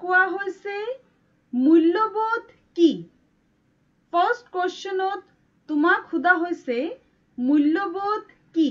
কোৱা হৈছে মূল্যবোধ কি? ফাৰ্ষ্ট কোৱেশ্চনত তোমাক সোধা হৈছে মূল্যবোধ কি?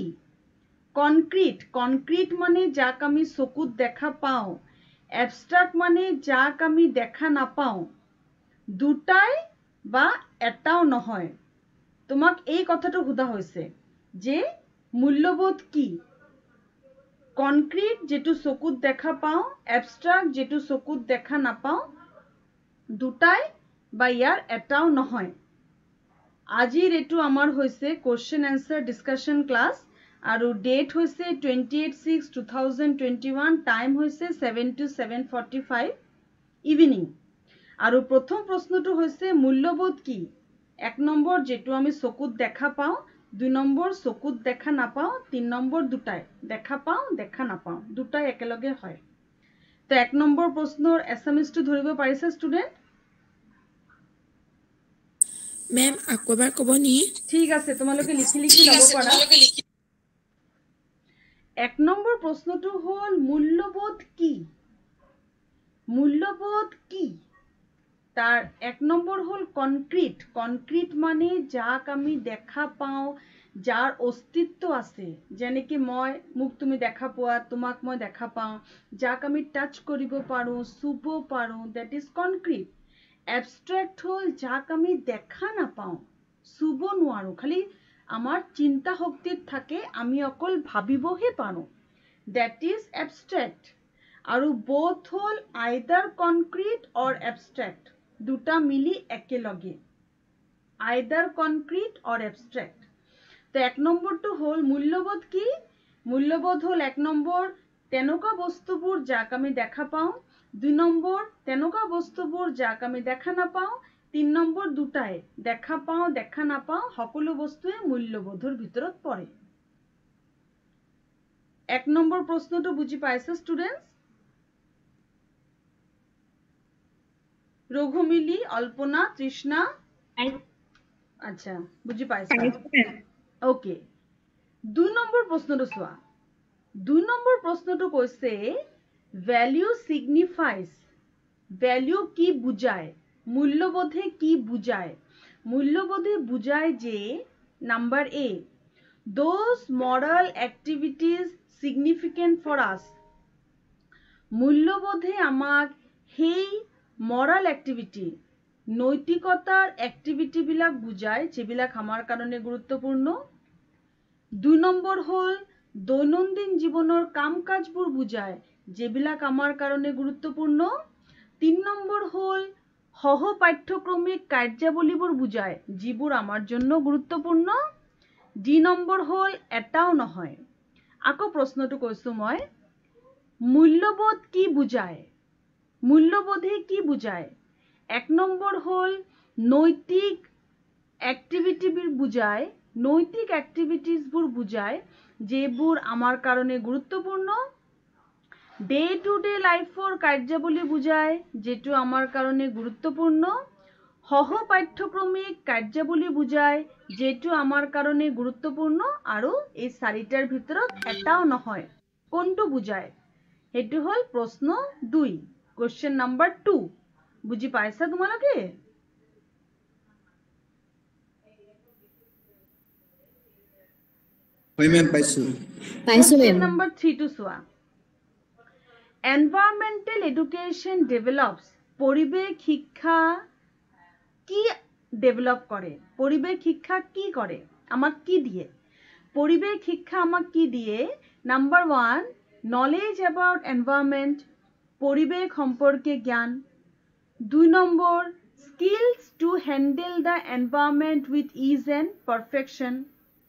কনক্ৰিট মানে যাক আমি চকুত দেখা পাওঁ, এবষ্ট্ৰাক্ট মানে যাক আমি দেখা নাপাওঁ, দুটাই বা এটাও নহয়। তোমাক এই কথাটো সোধা হৈছে যে মূল্যবোধ কি? কনক্ৰিট যেটো চকুত দেখা পাওঁ, এবষ্ট্ৰাক্ট যেটো চকুত দেখা নাপাওঁ, দুটাই বা ইয়াৰ এটাও নহয়। আজিৰ এটো আমাৰ হৈছে কোৱেশ্চন এনসাৰ ডিসকাশন ক্লাস আৰু ডেট হৈছে 28/6/2021, টাইম হৈছে 7 to 7:45 ইভিনিং। আৰু প্ৰথম প্ৰশ্নটো হৈছে মূল্যবোধ কি? এক নম্বৰ যেটো আমি চকুত দেখা পাওঁ, দুই নম্বৰ চকুত দেখা নাপাওঁ, তিন নম্বৰ দুটাই দেখা পাওঁ দেখা নাপাওঁ, দুটাই একেলগে হয়। তো এক নম্বৰ প্ৰশ্নৰ এছএমএছটো ধৰিব পাৰিছে ষ্টুডেন্ট? মেম আকৌ এবাৰ ক'ব নি? ঠিক আছে, তোমালোকে লিখি ল'ব পাৰা। এক নম্বৰ প্ৰশ্নটো হ'ল মূল্যবোধ কি? মূল্যবোধ কি? তার এক নম্বর হল কনক্রিট মানে যাক আমি দেখা পাওঁ, যাৰ অস্তিত্ব আছে, যেনেকি মোক তুমি দেখা পোৱা, তোমাক মই দেখা পাওঁ, যাক আমি টাচ কৰিব পাৰোঁ, চুব পাৰোঁ, that is concrete. Abstract হল যাক আমি দেখা নাপাওঁ, চুব নোৱাৰো, খালি আমাৰ চিন্তা শক্তিত থাকে, আমি অকল ভাবিবহে পাৰোঁ, that is abstract. আৰু both hall either concrete or abstract. দুটা মিলি একেলগে, either concrete or abstract. তো এক নম্বৰটো হল মূল্যবোধ কি? মূল্যবোধ হল এক নম্বৰ তেনেকুৱা বস্তুবোৰ যাক আমি দেখা পাওঁ, দুই নম্বৰ তেনেকুৱা বস্তুবোৰ যাক আমি দেখা নাপাওঁ, তিন নম্বৰ দুটাই দেখা পাওঁ দেখা নাপাওঁ সকলো বস্তুৱে মূল্যবোধৰ ভিতৰত পৰে। এক নম্বৰ প্ৰশ্নটো বুজি পাইছে ষ্টুডেন্টস? রঘুমিলি, অল্পনা, তৃষ্ণা, আচ্ছা বুঝি পাইছা? ওকে। দুই নম্বৰ প্ৰশ্নটো চোৱা। দুই নম্বৰ প্ৰশ্নটো কৈছে ভ্যালু সিগনিফাইজ। ভ্যালু কি বুঝায়? মূল্যবোধে কি বুঝায়? মূল্যবোধে বুঝায় যে number A, those moral activities significant for us. মূল্যবোধে আমাক সেই মরাল অ্যাক্টিভিটি, নৈতিকতাৰ অ্যাক্টিভিটি বিলাক বুঝায় যেবিলাক আমাৰ কাৰণে গুৰুত্বপূৰ্ণ। দুই নম্বৰ হল দৈনন্দিন জীৱনৰ কাম কাজবোৰ বুঝায় যেবিলাক আমাৰ কাৰণে গুৰুত্বপূৰ্ণ। তিন নম্বৰ হল সহ পাঠ্যক্ৰমিক কাৰ্যাৱলীবোৰ বুঝায় যিবোৰ আমাৰ জন্য গুৰুত্বপূৰ্ণ। দুই নম্বৰ হল এটাও নহয়। আকৌ প্ৰশ্নটো কৈছো মই, মূল্যবোধ কি বুঝায়? মূল্যবোধে কি বুঝায়? এক নম্বৰ হল নৈতিক অ্যাক্টিভিটিবোৰ বুঝায়, নৈতিক অ্যাক্টিভিটিজবোৰ বুঝায় যেবোৰ আমাৰ কাৰণে গুৰুত্বপূৰ্ণ। ডে টু ডে লাইফৰ কাৰ্যাৱলী বুঝায় যেটো আমাৰ কাৰণে গুৰুত্বপূৰ্ণ। সহ পাঠ্যক্ৰমিক কাৰ্যাৱলী বুঝায় যেটো আমাৰ কাৰণে গুৰুত্বপূৰ্ণ। আৰু এই চাৰিটাৰ ভিতৰত এটাও নহয়। কোনটো বুঝায়? সেইটো হল প্ৰশ্ন 2, কোৱেশ্চন নাম্বাৰ 2। বুজি পাইছা তোমালোকে? হয় মেম, পাইছো। কোৱেশ্চন নাম্বাৰ 3 টো চোৱা। Environmental education develops. পৰিৱেশ শিক্ষা কি ডেভেলপ কৰে? পৰিৱেশ শিক্ষা কি কৰে? আমাক কি দিয়ে? পৰিৱেশ শিক্ষা আমাক কি দিয়ে? নাম্বার 1, নলেজ অ্যাবাউট এনভাইরনমেন্ট, পৰিৱেশ সম্পৰ্কে জ্ঞান। দুই number, skills to handle the environment with ease and perfection.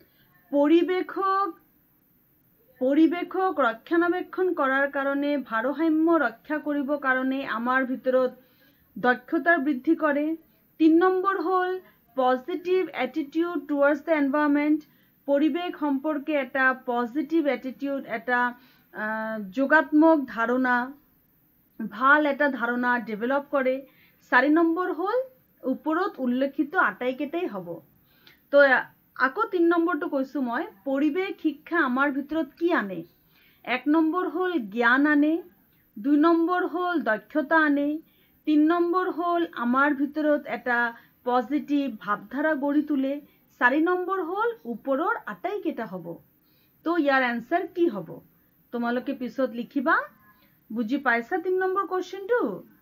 পৰিৱেশক ৰক্ষণাবেক্ষণ কৰাৰ কাৰণে, ভাৰসাম্য ৰক্ষা কৰিবৰ কাৰণে আমাৰ ভিতৰত দক্ষতাৰ বৃদ্ধি কৰে। 3 নম্বৰ হল positive attitude towards the environment. পৰিৱেশ সম্পৰ্কে এটা পজিটিভ এটিটিউড, এটা যোগাত্মক ধাৰণা, ভাল এটা ধাৰণা ডেভেলপ কৰে। 4 নম্বৰ হল ওপৰত উল্লেখিত আটাইকেইটাই হ'ব। তো আকৌ 3 নম্বৰটো কৈছো মই, পৰিৱেশ শিক্ষা আমাৰ ভিতৰত কি আনে? 1 নম্বৰ হল জ্ঞান আনে, 2 নম্বৰ হল দক্ষতা আনে 3 নম্বৰ হল আমাৰ ভিতৰত এটা পজিটিভ ভাবধাৰা গঢ়ি তোলে 4 নম্বৰ হল ওপৰৰ আটাই কেটা হ'ব তো ইয়াৰ আনসাৰ কি হ'ব তোমালোকে পিছত লিখিবা বুজি পাইছা 3 নম্বৰ কোশ্চেনটো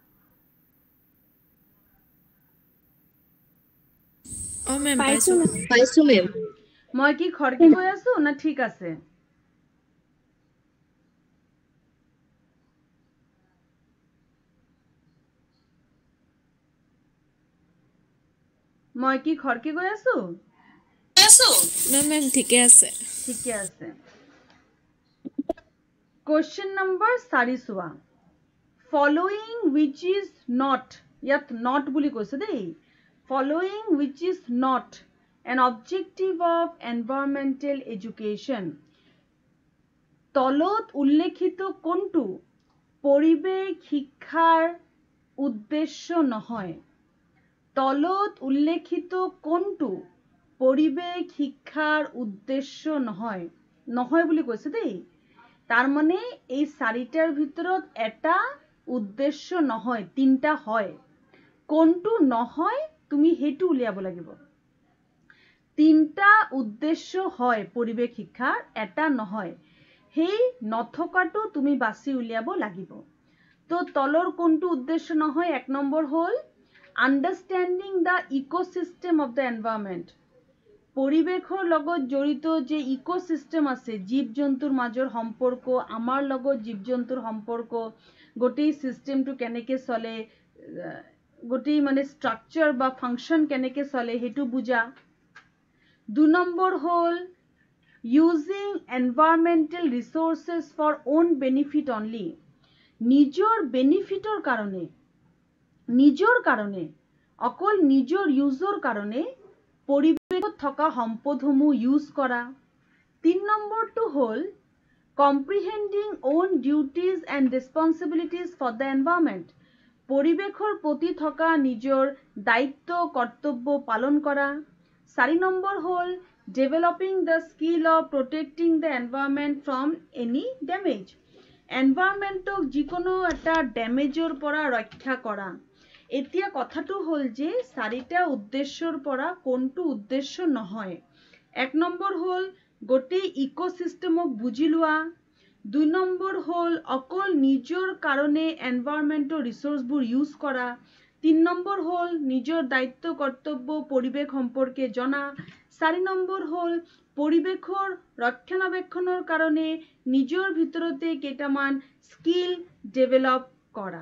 অ মেম পাইছো মেম মই কি খৰকি কৈ আছো না ঠিক আছে মই কি খৰকি কৈ আছো না মেম ঠিকে আছে ঠিকে আছে কোশ্চেন নম্বৰ 4 চোৱা following which is not ইয়াত not বুলি কৈছে দেই following which is not an objective of environmental education তলত উল্লেখিত কোনটো পৰিৱেশ শিক্ষাৰ উদ্দেশ্য নহয় তলত উল্লেখিত কোনটো পৰিৱেশ শিক্ষাৰ উদ্দেশ্য নহয় নহয় বুলি কৈছে দেই তাৰ মানে এই চাৰিটাৰ ভিতৰত এটা উদ্দেশ্য নহয় তিনটা হয় কোনটো নহয় তুমি হেতু উলিয়াব লাগিব তিনটা উদ্দেশ্য হয় পৰিৱেশ শিক্ষাৰ এটা নহয় হেই নথকাটো তুমি বাছি উলিয়াব লাগিব তো তলৰ কোনটো উদ্দেশ্য নহয় এক নম্বৰ হল understanding the ecosystem of the environment পৰিৱেশৰ লগত জড়িত যে ইকোসিস্টেম আছে জীৱ-জন্তুৰ মাজৰ সম্পৰ্ক আমাৰ লগত জীৱ-জন্তুৰ সম্পৰ্ক গোটেই সিস্টেমটো কেনেকৈ চলে গোটেই মানে স্ট্ৰাকচাৰ বা ফাংশন কেনেকৈ চলে হেতু বুজা 2 নম্বৰ হল using environmental resources for own benefit only নিজৰ বেনিফিটৰ কাৰণে অকল নিজৰ ইউজৰ কাৰণে পৰিৱেশত থকা সম্পদসমূহ ইউজ কৰা 3 নম্বৰটো হল comprehending own duties and responsibilities for the environment পৰিৱেশৰ প্ৰতি থকা নিজৰ দায়িত্ব কৰ্তব্য পালন কৰা 4 নম্বৰ হল developing the skill of protecting the environment from any damage এনভায়ৰনমেন্টক যিকোনো এটা ড্যামেজৰ পৰা ৰক্ষা কৰা এতিয়া কথাটো হল যে চাৰিটা উদ্দেশ্যৰ পৰা কোনটো উদ্দেশ্য নহয় এক নম্বৰ হল গোটেই ইকোসিস্টেমক বুজি লোৱা 2 নম্বৰ হল অকল নিজৰ কাৰণে এনভায়ৰনমেন্টৰ ৰিসোৰ্সবোৰ ইউজ কৰা 3 নম্বৰ হল নিজৰ দায়িত্ব কৰ্তব্য পৰিৱেশ সম্পৰ্কে জনা 4 নম্বৰ হল পৰিৱেশৰ ৰক্ষণাবেক্ষণৰ কাৰণে নিজৰ ভিতৰতে কেইটামান স্কিল ডেভেলপ কৰা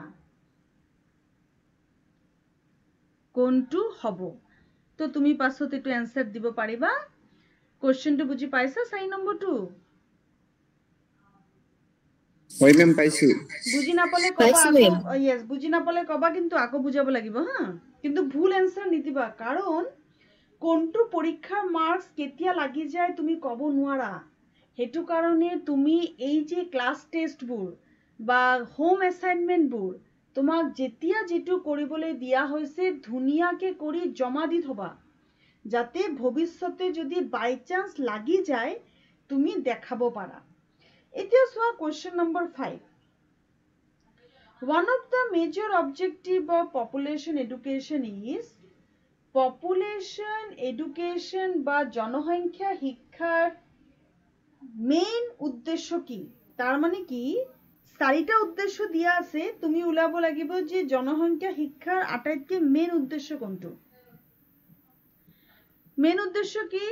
কোনটো হ'ব তো তুমি পাছত এটো আনসার দিব পাৰিবা কোশ্চেনটো বুজি পাইছা 4 নম্বৰটো হয় মেম পাইছো বুজি নাপালে কবা আকৌ यस বুজি নাপালে কবা কিন্তু আকৌ বুজাব লাগিব হা কিন্তু ভুল আনসার নিদিবা কাৰণ কোনটো পৰীক্ষাৰ মার্কস কেতিয়া লাগি যায় তুমি কব নোৱাৰা হেতু কাৰণে তুমি এই যে ক্লাস টেষ্টবোৰ বা হোম অ্যাসাইনমেন্টবোৰ তোমাক যেতিয়া যেটো কৰিবলৈ দিয়া হৈছে ধুনিয়াকে কৰি জমা দি থবা যাতে ভৱিষ্যতে যদি বাই চান্স লাগি যায় তুমি দেখাব পাৰা এতিয়া সোয়া question number 5 one of the major objective of population education is population education বা জনসংখ্যা শিক্ষাৰ মেইন উদ্দেশ্য কি তাৰ মানে কি চাৰিটা উদ্দেশ্য দিয়া আছে তুমি উলাব লাগিব যে জনসংখ্যা শিক্ষাৰ আটাইতকৈ মেইন উদ্দেশ্য কোনটো মেইন উদ্দেশ্য কি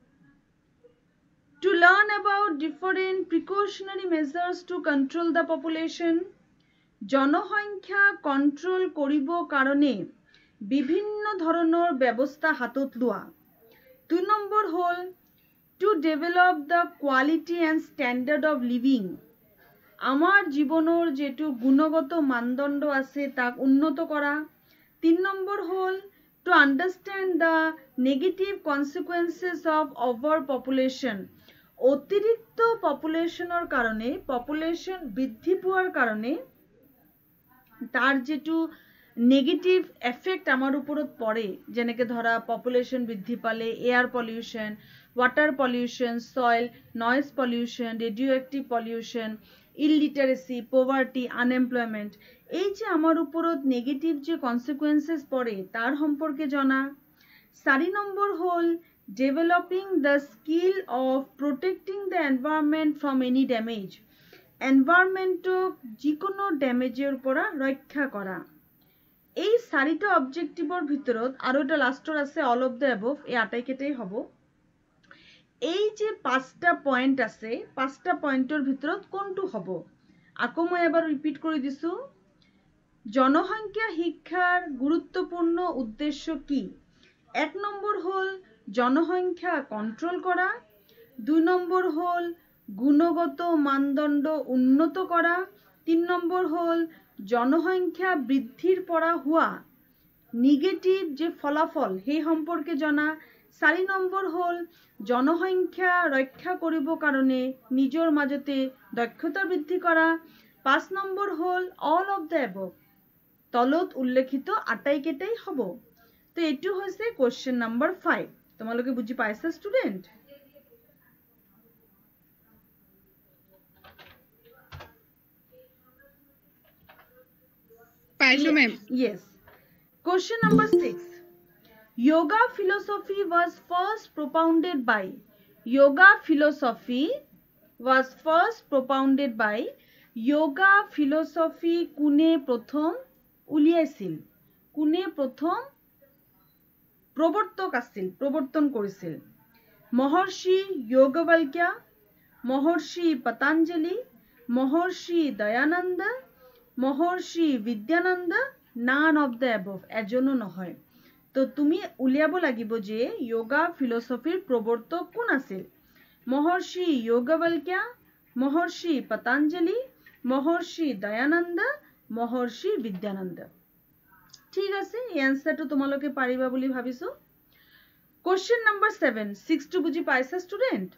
to learn about different precautionary measures to control the population জনসংখ্যা কন্ট্ৰোল কৰিব কাৰণে বিভিন্ন ধৰণৰ ব্যৱস্থা হাতত লোৱা 2 নম্বৰ হল to develop the quality and standard of living আমাৰ জীৱনৰ যেটো গুণগত মানদণ্ড আছে তাক উন্নত কৰা 3 নম্বৰ হল to understand the negative consequences of overpopulation অতিৰিক্ত পপুলেশনৰ কাৰণে পপুলেশন বৃদ্ধি পোৱাৰ কাৰণে তাৰ যেটো নেগেটিভ এফেক্ট আমাৰ ওপৰত পৰে যেনেকৈ ধৰা পপুলেশন বৃদ্ধি পালে air pollution water pollution soil noise pollution radioactive pollution illiteracy, poverty, unemployment, এই যে আমার উপরত নেগেটিভ যে কনসিকুয়েন্সেস পড়ে তার সম্পর্কে জানা। 4 নম্বর হল developing the skill of protecting the environment from any damage, এনভায়রনমেন্টক যিকোনো ড্যামেজের পৰা ৰক্ষা কৰা। এই 4টা অবজেক্টিভৰ ভিতৰত আৰু এটা লাষ্টৰ আছে অল অফ দ্য এবভ, এই আটাইকেইটাই হ'ব। এই যে 5টা পয়েন্ট আছে 5টা পয়েন্টৰ ভিতৰত কোনটো হ'ব? আকৌ মই এবাৰ ৰিপিট কৰি দিছো। জনসংখ্যা শিক্ষাৰ গুৰুত্বপূৰ্ণ উদ্দেশ্য কি? 1 নম্বৰ হল জনসংখ্যা কন্ট্রোল করা, 2 নম্বর হল গুণগত মানদণ্ড উন্নত করা, 3 নম্বর হল জনসংখ্যা বৃদ্ধির পৰা হুয়া নেগেটিভ যে ফলাফল সেই সম্পর্কে জানা, 4 নম্বৰ হল জনসংখ্যা রক্ষা কৰিব কাৰণে নিজৰ মাজতে দক্ষতা বৃদ্ধি কৰা, 5 নম্বৰ হল অল অফ দ্য এবভ, তলত উল্লেখিত আটাইকেইটাই হ'ব। তো এইটো হৈছে কোয়েশ্চন নাম্বার 5। তোমালোকে বুঝি পাইছা স্টুডেন্ট? পাইছো ma'am. Yes. Question number 6. Yoga philosophy was first propounded by. Yoga philosophy was first propounded by. Yoga philosophy কোনে প্রথম উলিয়াইছিল? কোনে প্রথম প্রবর্তক আছিল, প্রবর্তন করেছিল? মহর্ষি যোগবাল্ক্য, Maharshi Patanjali, Maharshi Dayanand, Maharshi Vidyanand, none of the above, এজনো নহয়। তো তুমি উলিয়াব লাগিব যে যোগা ফিলসফিৰ প্ৰবৰ্তক কোন আছিল? মহর্ষি যোগবাল্ক্য, মহর্ষি পতঞ্জলি, মহর্ষি দয়ানন্দ, মহর্ষি বিদ্যানন্দ। ঠিক আছে, এই আনসারটো তোমালোকে পাৰিবা বুলি ভাবিছো। কোয়েশ্চন নাম্বার 7, 6 টু বুঝি পাইছা স্টুডেন্ট?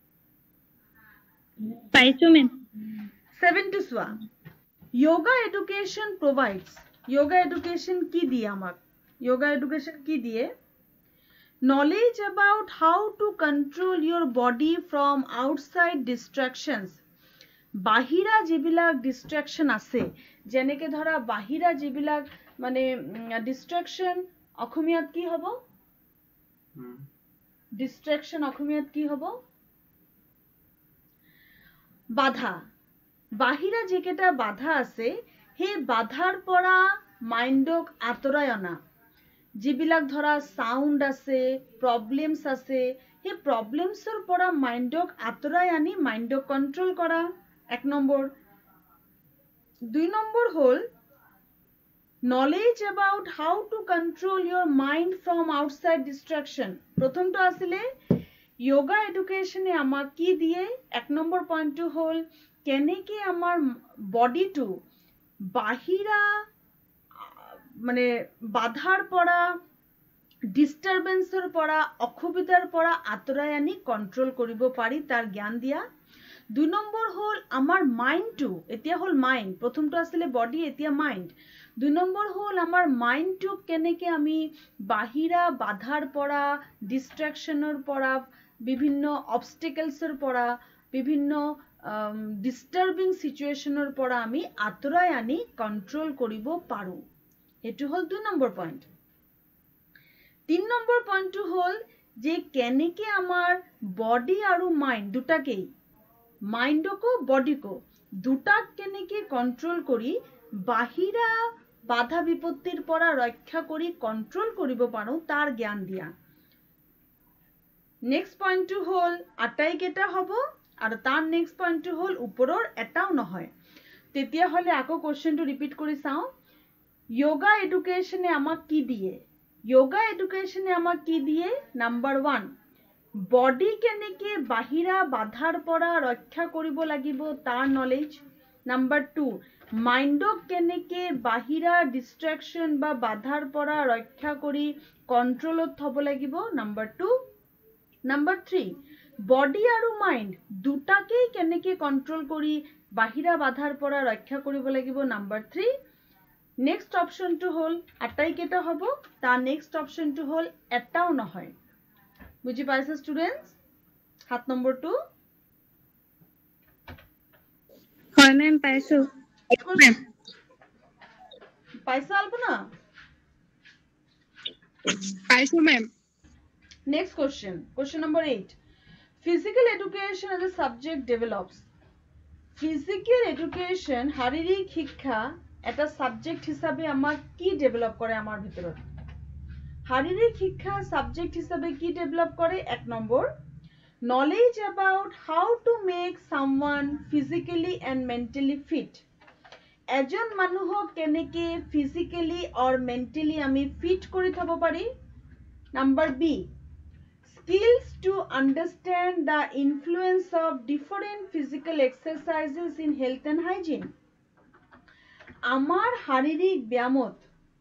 পাইছো ম্যাম। 7 টু সোয়া। Yoga education provides, yoga education কি দিয়ে আমাক? যোগা এডুকেশন কি দিয়ে? Knowledge about how to control your body from outside distractions. বাহিৰা যিবিলাক ডিস্ট্রাকশন আছে, যেনেকে ধৰা বাহিৰা যিবিলাক মানে ডিস্ট্রাকশন, অসমীয়াত কি হ'ব? ডিস্ট্রাকশন অসমীয়াত কি হ'ব? বাধা। বাহিৰা যেকেইটা বাধা আছে সেই বাধাৰ পৰা মাইণ্ডক আঁতৰাই অনা। যিবিলাক ধৰা সাউন্ড আছে, প্ৰবলেমছ আছে, সেই প্ৰবলেমছৰ পৰা মাইণ্ডক আঁতৰাই আনি মাইণ্ডক কন্ট্রোল কৰা, 1 নম্বৰ। 2 নম্বৰ হল knowledge about how to control your mind from outside distraction. প্রথমটো আছিলে যোগা এডুকেশনে আমাক কি দিয়ে? 1 নম্বৰ পয়েন্টটো হল কেনেকে আমার বডিটো বাহিৰা মানে বাধাৰ পৰা, ডিস্টারবেন্সৰ পৰা, অসুবিধাৰ পৰা আঁতৰাই আনি কন্ট্রোল কৰিব পাৰি, তাৰ জ্ঞান দিয়া। 2 নম্বৰ হল আমার মাইন্ডটো, এতিয়া হল মাইন্ড, প্রথমটো আছিলে বডি, এতিয়া মাইন্ড। 2 নম্বৰ হল আমার মাইন্ডটো কেনেকে আমি বাহিৰা বাধাৰ পৰা, ডিস্ট্রাকশনৰ পৰা, বিভিন্ন অবস্টেকলছৰ পৰা, বিভিন্ন ডিস্টার্বিং সিচুয়েশনের পৰা আমি আঁতৰাই আনি কন্ট্রোল কৰিব পাৰো। এটো হল 2 নম্বৰ পয়েন্ট। 3 নম্বৰ পয়েন্টটো হল যে কেনেকে আমার বডি আৰু মাইন্ড দুটাকেই, মাইন্ডকো বডিকো দুটাক কেনেকে কন্ট্রোল কৰি বাহিৰা বাধা বিপত্তিৰ পৰা ৰক্ষা কৰি কন্ট্রোল কৰিব পাৰো তাৰ জ্ঞান দিয়া। নেক্সট পয়েন্টটো হল আটাইকেইটা হ'ব, আৰু তাৰ নেক্সট পয়েন্টটো হল ওপৰৰ এটাও নহয়। তেতিয়া হলে আকৌ কোশ্চেনটো ৰিপিট কৰি চাও। যোগা এডুকেশনে আমাক কি দিয়ে? যোগা এডুকেশনে আমাক কি দিয়ে? নাম্বার 1, বডি কেনেকে বাহিৰা বাধাৰ পৰা ৰক্ষা কৰিব লাগিব তাৰ নলেজ। নাম্বার 2, মাইন্ডক কেনেকে বাহিৰা ডিস্ট্রাকশন বা বাধাৰ পৰা ৰক্ষা কৰি কন্ট্রোলত থব লাগিব। নাম্বার 2। নাম্বার 3, বডি আৰু মাইন্ড দুটাকেই কেনেকে কন্ট্রোল কৰি বাহিৰা বাধাৰ পৰা ৰক্ষা কৰিব লাগিব। নাম্বার 3। নেক্সট অপশনটো হল আটাইকেইটা হ'ব, তাৰ নেক্সট অপশনটো হল এটাও নহয়। বুঝি পাইছে স্টুডেন্টস? 7 নম্বৰটো হয় হয় মেম পাইছো পাইছা আলপনা পাইছো ma'am Next question. Question number 8. Physical education as a subject develops. Physical education শারীরিক শিক্ষা এটা সাবজেক্ট হিসাবে আমাক কি ডেভেলপ করে আমার ভিতৰত শারীরিক শিক্ষা সাবজেক্ট হিসাবে কি ডেভেলপ করে এক নম্বর knowledge about how to make someone physically and mentally fit এজন মানুহক কেনেকে ফিজিক্যালি অর মেন্টালি আমি ফিট কৰি থব পাৰি number B skills to understand the influence of different physical exercises in health and hygiene. আমার শারীরিক ব্যায়ামত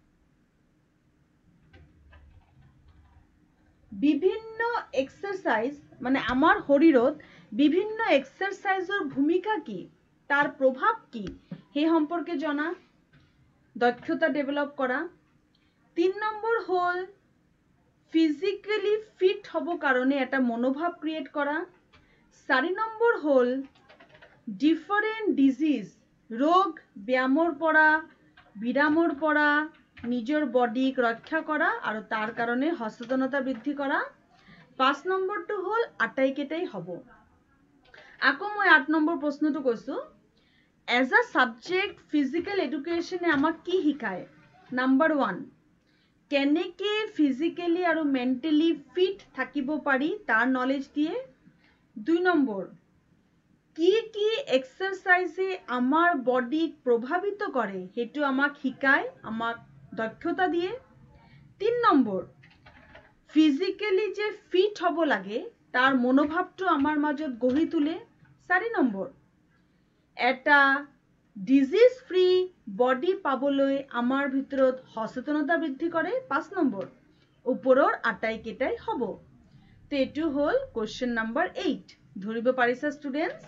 বিভিন্ন এক্সারসাইজ মানে আমার শরীরত বিভিন্ন এক্সারসাইজৰ ভূমিকা কি তার প্রভাব কি সেই সম্পর্কে জানা দক্ষতা ডেভেলপ করা 3 নম্বর হল ফিজিক্যালি ফিট হব কারণে একটা মনোভাব ক্রিয়েট করা 4 নম্বর হল ডিফারেন্ট ডিজিজ রোগ ব্যায়ামৰ পৰা বিৰামৰ পৰা নিজৰ বডিক ৰক্ষা কৰা আৰু তাৰ কাৰণে সচেতনতা বৃদ্ধি কৰা 5 নম্বৰটো হল আটাইকেটাই হ'ব আকৌ মই 8 নম্বৰ প্ৰশ্নটো কৈছো এজ আ সাবজেক্ট ফিজিক্যাল এডুকেশনে আমাক কি শিকায় নাম্বার 1 কেনেকে ফিজিক্যালি আৰু মেন্টালি ফিট থাকিব পাৰি তাৰ নলেজ দিয়ে 2 নম্বৰ কি কি এক্সারসাইজে আমার বডিক প্রভাবিত করে হেতু আমাক শিকায় আমাক দক্ষতা দিয়ে 3 নম্বৰ ফিজিক্যালি যে ফিট হব লাগে তার মনোভাবটো আমার মাজত গঢ়ি তুলে 4 নম্বৰ এটা ডিজিজ ফ্রি বডি পাবলৈ আমার ভিতৰত সচেতনতা বৃদ্ধি করে 5 নম্বৰ উপৰৰ আটাইকেটাই হব তো এটু হল কোশ্চেন নাম্বার 8 ধৰিব পাৰিছা স্টুডেন্টস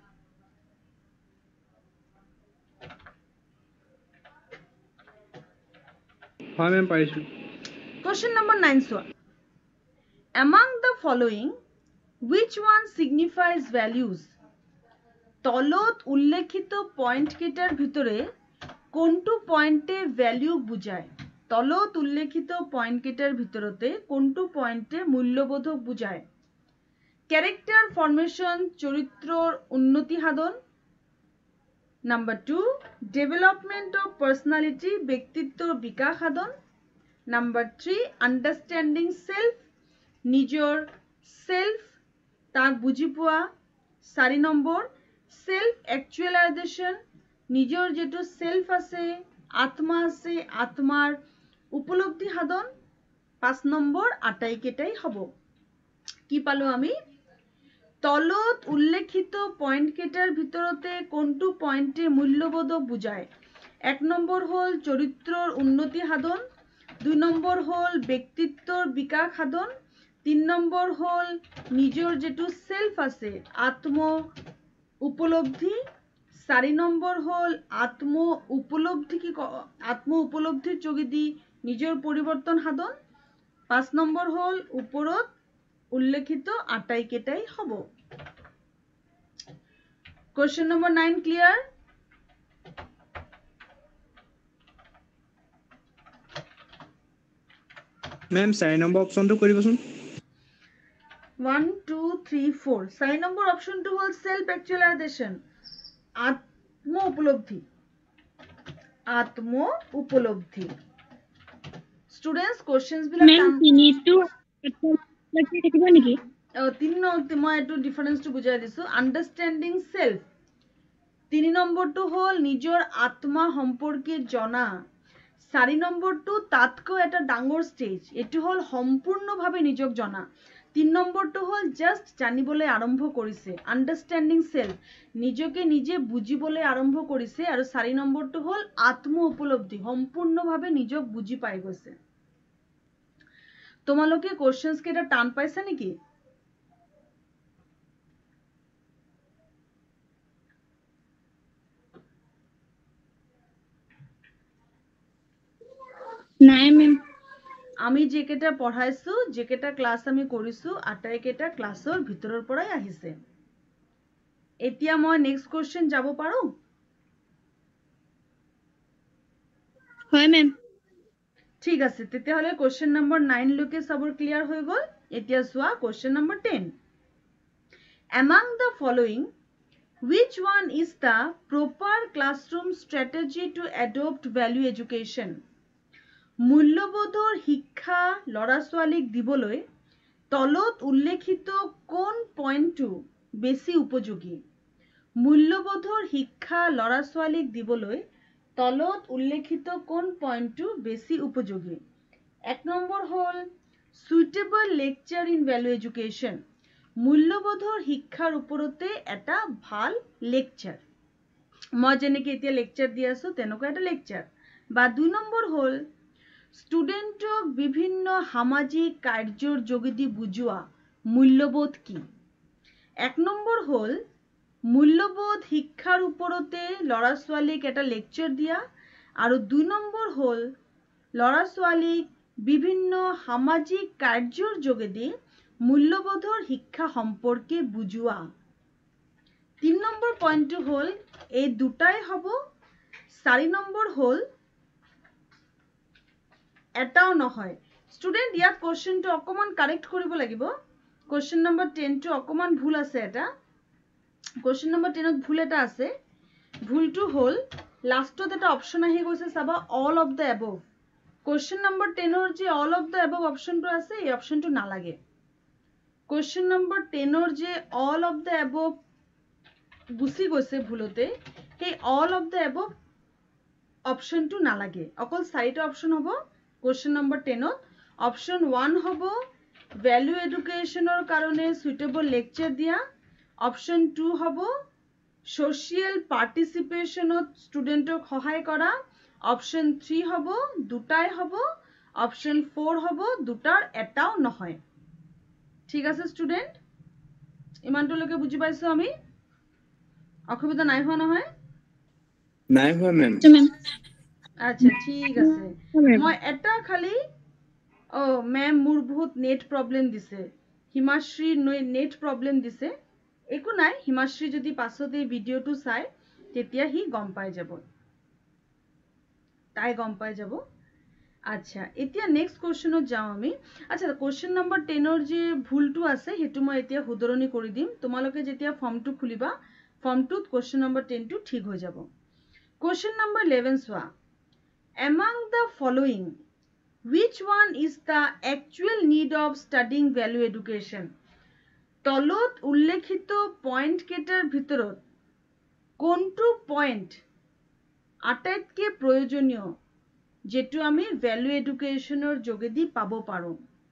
হয় ম্যাম পাইছো Question number 9 sir. Among the following, which one signifies values? তলত উল্লেখিত পয়েন্ট কেটার ভিতরে কোনটো পয়েন্টে ভ্যালু বুঝায় তলত উল্লেখিত পয়েন্ট কেটার ভিতরতে কোনটো পয়েন্টে মূল্যবোধক বুঝায় ক্যারেক্টার ফরমেশন চরিত্রর উন্নতি সাধন নাম্বার 2 ডেভেলপমেন্ট অফ পার্সোনালিটি ব্যক্তিত্বৰ বিকাশ সাধন নাম্বার 3 আন্ডারস্ট্যান্ডিং সেলফ নিজর সেলফ তাক বুঝি পোৱা 4 নম্বৰ সেলফ অ্যাকচুয়ালাইজেশন নিজর যেটো সেলফ আছে আত্মা আছে আত্মার উপলব্ধি সাধন 5 নম্বৰ আটাইকেটাই হব কি পালো আমি তলত উল্লেখিত পয়েন্ট কেটার ভিতরতে কোনটো পয়েন্টে মূল্যবোধক বুঝায় 1 নম্বৰ হল চরিত্রর উন্নতি সাধন 2 নম্বৰ হল ব্যক্তিত্বৰ বিকাশ সাধন 3 নম্বৰ হল নিজর যেটো সেলফ আছে আত্ম উপলব্ধি 4 নম্বৰ হল আত্ম উপলব্ধিৰ যোগেদি নিজর পরিবর্তন সাধন 5 নম্বৰ হল উপরত উল্লেখিত আটাইকেটাই হব question number 9 clear ma'am 4 number অপশনটো কৰিবচোন 1 2 3 4 4 নম্বৰ অপশনটো হল সেলফ অ্যাকচুয়ালাইজেশন আত্ম উপলব্ধি স্টুডেন্টস কোশ্চেনস বিলাক মেম তিনিটো থাকিব নেকি মই এটো ডিফারেন্সটো বুঝাই দিছো আন্ডারস্ট্যান্ডিং সেলফ 3 নম্বরটো হল নিজর আত্মা সম্পর্কে জানা 4 নম্বরটো তাতকো এটা ডাঙৰ স্টেজ এটো হল সম্পূর্ণভাবে নিজক জানা 3 নম্বরটো হল জাস্ট জানিবলৈ আৰম্ভ কৰিছে আন্ডারস্ট্যান্ডিং সেলফ নিজকে নিজে বুজিবলৈ আৰম্ভ কৰিছে আৰু 4 নম্বরটো হল আত্ম উপলব্ধি সম্পূর্ণভাবে নিজক বুজি পাই গৈছে তোমালোকে কোশ্চেনস কেটা টান পাইছা নেকি নাই মেম আমি যেকেটা পঢ়াইছো যেকেটা ক্লাস আমি কৰিছো আটাইকেটা ক্লাসৰ ভিতৰৰ পৰাই আহিছে এতিয়া মই নেক্সট কোশ্চেন যাব পাৰো হয় মেম ঠিক আছে তেতিয়াহলে কোশ্চেন নম্বৰ 9 লৈকে সবৰ ক্লিয়াৰ হৈ গল এতিয়া চোৱা question number 10 among the following which one is the proper classroom strategy to adopt value education মূল্যবোধৰ শিক্ষা লৰা ছোৱালীক দিবলৈ তলত উল্লেখিত কোন পইণ্টটো বেছি উপযোগী মূল্যবোধৰ শিক্ষা লৰা ছোৱালীক দিবলৈ তলত উল্লেখিত কোন পইণ্টটো বেছি উপযোগী এক নম্বৰ হল suitable lecture in value education মূল্যবোধৰ শিক্ষাৰ ওপৰতে এটা ভাল লেকচাৰ মই যেনেকৈ এতিয়া লেকচাৰ দি আছো তেনেকুৱা এটা লেকচাৰ বা 2 নম্বৰ হল ষ্টুডেণ্টক বিভিন্ন সামাজিক কাৰ্যৰ যোগেদি বুজোৱা মূল্যবোধ কি এক নম্বৰ হল মূল্যবোধ শিক্ষাৰ ওপৰতে লৰা ছোৱালীক এটা লেকচাৰ দিয়া আৰু 2 নম্বৰ হল লৰা ছোৱালীক বিভিন্ন সামাজিক কাৰ্যৰ যোগেদি মূল্যবোধৰ শিক্ষা সম্পৰ্কে বুজোৱা 3 নম্বৰ পইণ্টটো হল এই দুটাই হ'ব 4 নম্বৰ হল এটাও নহয় স্টুডেন্ট ইয়াত কোশ্চেনটো অকমান কাৰেক্ট কৰিব লাগিব কোশ্চেন নম্বৰ 10 টো অকমান ভুল আছে এটা কোশ্চেন নম্বৰ 10 ত ভুল এটা আছে ভুলটো হল লাষ্টত এটা অপচন আহি গৈছে চাবা all of the above question number 10 ৰ যে অল অফ দ্য এবভ অপচনটো আছে এই অপচনটো নালাগে কোশ্চেন নম্বৰ 10 ৰ যে অল অফ দ্য এবভ গুছি গৈছে ভুলতে সেই অল অফ দ্য এবভ অপচনটো নালাগে অকল চাৰিটা অপচন হ'ব কোশ্চেন নম্বৰ 10 ত অপচন 1 হ'ব ভ্যালু এডুকেশনৰ কাৰণে সুইটেবল লেকচাৰ দিয়া অপচন 2 হ'ব সোশিয়াল পাৰ্টিসিপেশনত ষ্টুডেন্টক সহায় কৰা অপচন 3 হ'ব দুটাই হ'ব অপচন 4 হ'ব দুটাৰ এটাও নহয় ঠিক আছে ষ্টুডেন্ট ইমানটোলৈকে বুজি পাইছো আমি অসুবিধা নাই হোৱা নহয় নাই হোৱা মেম মেম আচ্ছা ঠিক আছে মই এটা খালি মেম মোৰ বহুত নেট প্ৰবলেম দিছে হিমাশ্ৰী নেট প্ৰবলেম দিছে একো নাই হিমাশ্ৰী যদি পাছত এই ভিডিওটো চাই তেতিয়া হি গম পাই যাব তাই গম পাই যাব আচ্ছা এতিয়া নেক্সট কোশ্চেনত যাও আমি আচ্ছা কোশ্চেন নম্বৰ 10 ৰ যে ভুলটো আছে হেতু মই এতিয়া হুদৰণি কৰি দিম তোমালোকে যেতিয়া ফৰ্মটো খুলিবা ফৰ্মটোত কোশ্চেন নম্বৰ 10 টো ঠিক হৈ যাব কোশ্চেন নম্বৰ 11 চোৱা among the following which one is the actual need of studying value education তলত উল্লেখিত পয়েন্ট কেটাৰ ভিতৰত কোনটো পয়েন্ট আটাইতকে প্ৰয়োজনীয় যেটো আমি ভ্যালু এডুকেশনৰ যোগেদি পাব পাৰো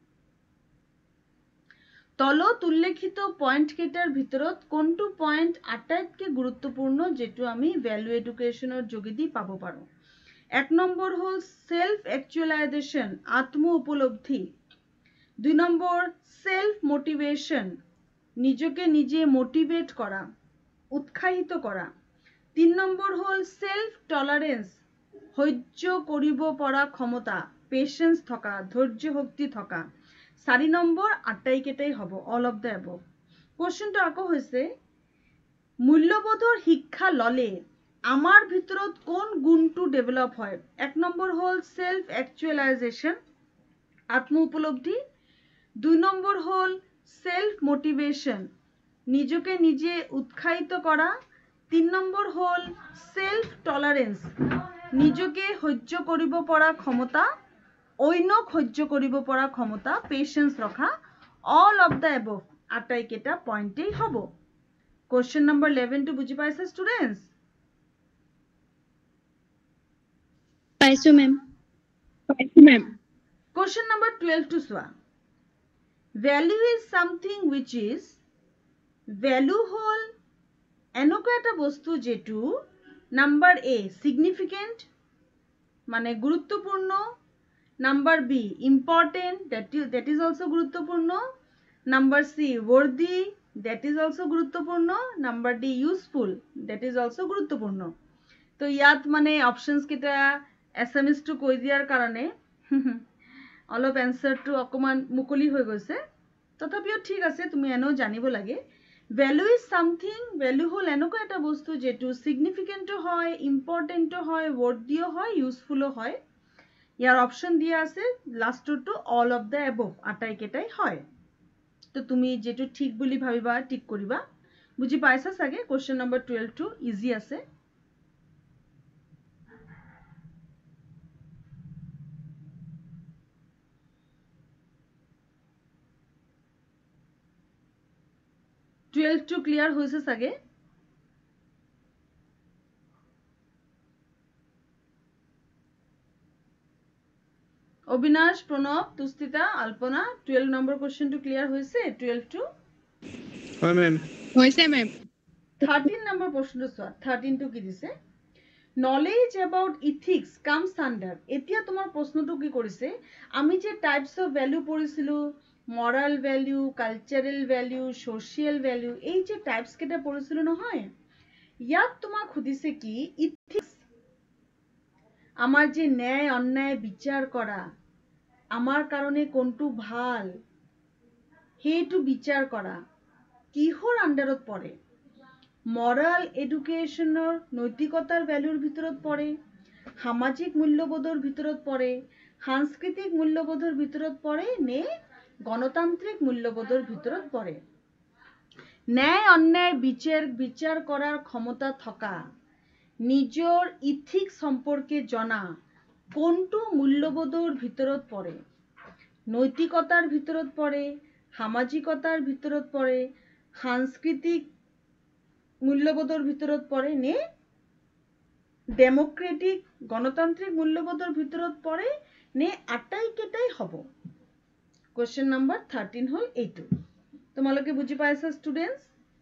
তলত উল্লেখিত পয়েন্ট কেটাৰ ভিতৰত কোনটো পয়েন্ট আটাইতকে গুৰুত্বপূৰ্ণ যেটো আমি ভ্যালু এডুকেশনৰ যোগেদি পাব পাৰো এক নম্বৰ হল সেলফ অ্যাকচুয়ালাইজেশন আত্ম উপলব্ধি 2 নম্বৰ সেলফ মোটিভেশন নিজকে নিজে মোটিভেট করা উৎসাহিত করা 3 নম্বৰ হল সেলফ টলারেন্স সহ্য কৰিব পৰা ক্ষমতা পেশেন্স থকা ধৈৰ্য শক্তি থকা 4 নম্বৰ আটাইকেটাই হ'ব অল অফ দ্য এবভ কোশ্চেনটো আকৌ হৈছে মূল্যবোধৰ শিক্ষা ললে আমাৰ ভিতৰত কোন গুণটো ডেভেলপ হয় 1 নম্বৰ হল সেলফ অ্যাকচুয়ালাইজেশন আত্ম উপলব্ধি 2 নম্বৰ হল সেলফ মোটিভেশন নিজকে নিজে উৎসাহিত করা 3 নম্বৰ হল সেলফ টলারেন্স নিজকে সহ্য কৰিব পৰা ক্ষমতা অন্যক সহ্য কৰিব পৰা ক্ষমতা পেশেন্স ৰখা অল অফ দ্য এবভ আটাইকেটা পয়েন্টেই হ'ব কোশ্চেন নম্বৰ 11 টো বুজি পাইছে ষ্টুডেন্টস পাইছো ma'am Question number 12 to Swa. Value is something which is value whole এনেকুৱা এটা বস্তু যেটো number A significant মানে গুৰুত্বপূৰ্ণ number B important that is also গুৰুত্বপূৰ্ণ number C worthy that is also গুৰুত্বপূৰ্ণ number D useful that is also গুৰুত্বপূৰ্ণ তো ইয়াত মানে অপশনস কেটা এসএমএস টু কৈ দিয়াৰ কাৰণে অলপ এনসারটো অকমান মুকলি হৈ গৈছে তথাপিও ঠিক আছে তুমি এনো জানিব লাগে ভ্যালু ইজ সামথিং ভ্যালু হল এনেকুৱা এটা বস্তু যেটো সিগনিফিকেন্ট হয় ইম্পৰ্টেন্ট হয় ওয়ার্ডিও হয় ইউজফুল হয় ইয়াৰ অপশন দিয়া আছে লাষ্টটো অল অফ দ্য এবভ আটাইকেইটাই হয় তো তুমি যেটো ঠিক বুলি ভাবিবা টিক কৰিবা বুজি পাইছা সাগে কোশ্চেন নম্বৰ 12 টো ইজি আছে 12 টো ক্লিয়াৰ হৈছে সাগে অবিনাশ প্ৰণৱ তুস্তিতা আলপনা 12 নম্বৰ কোশ্চেন টো ক্লিয়াৰ হৈছে 12 টো হয় মেম হৈছে মেম 13 নম্বৰ প্ৰশ্নটো চোৱা 13 টো কি দিছে knowledge about ethics comes under এতিয়া তোমাৰ প্ৰশ্নটো কি কৰিছে আমি যে টাইপস অফ ভ্যালু পঢ়িছিলো moral value cultural value social value এই যে টাইপস কেটা পঢ়িছিলো নহয় ইয়াত তোমাক খুদিছে কি ethics আমাৰ যে ন্যায় অন্যায় বিচাৰ কৰা আমাৰ কাৰণে কোনটো ভাল হেতু বিচাৰ কৰা কিহৰ আন্ডাৰত পৰে moral educationৰ নৈতিকতাৰ ভ্যালুৰ ভিতৰত পৰে সামাজিক মূল্যবোধৰ ভিতৰত পৰে সাংস্কৃতিক মূল্যবোধৰ ভিতৰত পৰে নে গণতান্ত্ৰিক মূল্যবোধৰ ভিতৰত পৰে ন্যায় অন্যায় বিচাৰ কৰাৰ ক্ষমতা থকা নিজৰ ইথিক্স সম্পৰ্কে জনা কোনটো মূল্যবোধৰ ভিতৰত পৰে নৈতিকতাৰ ভিতৰত পৰে সামাজিকতাৰ ভিতৰত পৰে সাংস্কৃতিক মূল্যবোধৰ ভিতৰত পৰে নে ডেমোক্ৰেটিক গণতান্ত্ৰিক মূল্যবোধৰ ভিতৰত পৰে নে আটাইকেইটাই হ'ব কোশ্চেন নম্বৰ 13 হল এইটো তোমালোকে বুজি পাইছা ষ্টুডেন্টস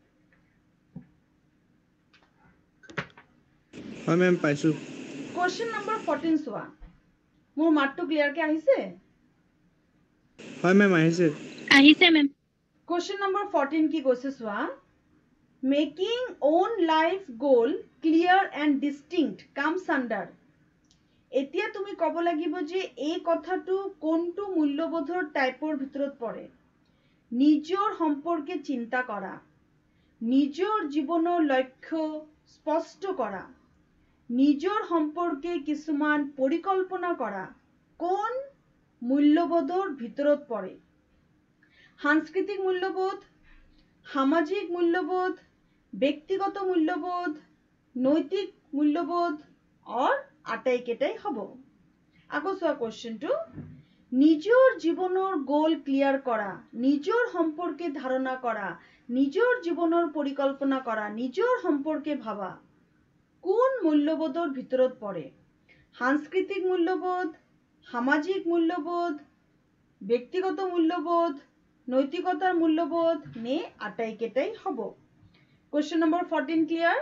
হয় মেম পাইছো কোশ্চেন নম্বৰ 14 চোৱা মোৰ মাতটো ক্লিয়াৰ কে আহিছে হয় মেম আহিছে মেম কোশ্চেন নম্বৰ 14 কি কৈছে চোৱা making own life goal clear and distinct comes under এতিয়া তুমি কব লাগিব যে এই কথাটো কোনটো মূল্যবোধৰ টাইপৰ ভিতৰত পৰে নিজৰ সম্পৰ্কে চিন্তা কৰা নিজৰ জীৱনৰ লক্ষ্য স্পষ্ট কৰা নিজৰ সম্পৰ্কে কিছুমান পৰিকল্পনা কৰা কোন মূল্যবোধৰ ভিতৰত পৰে সাংস্কৃতিক মূল্যবোধ সামাজিক মূল্যবোধ ব্যক্তিগত মূল্যবোধ নৈতিক মূল্যবোধ और আটাইকেইটাই হ'ব আকৌ চোৱা কোশ্চেনটো নিজৰ জীৱনৰ গোল ক্লিয়াৰ কৰা নিজৰ সম্পৰ্কে ধাৰণা কৰা নিজৰ জীৱনৰ পৰিকল্পনা কৰা নিজৰ সম্পৰ্কে ভাবা কোন মূল্যবোধৰ ভিতৰত পৰে সাংস্কৃতিক মূল্যবোধ সামাজিক মূল্যবোধ ব্যক্তিগত মূল্যবোধ নৈতিকতাৰ মূল্যবোধ নে আটাইকেইটাই হ'ব কোশ্চেন নম্বৰ 14 ক্লিয়াৰ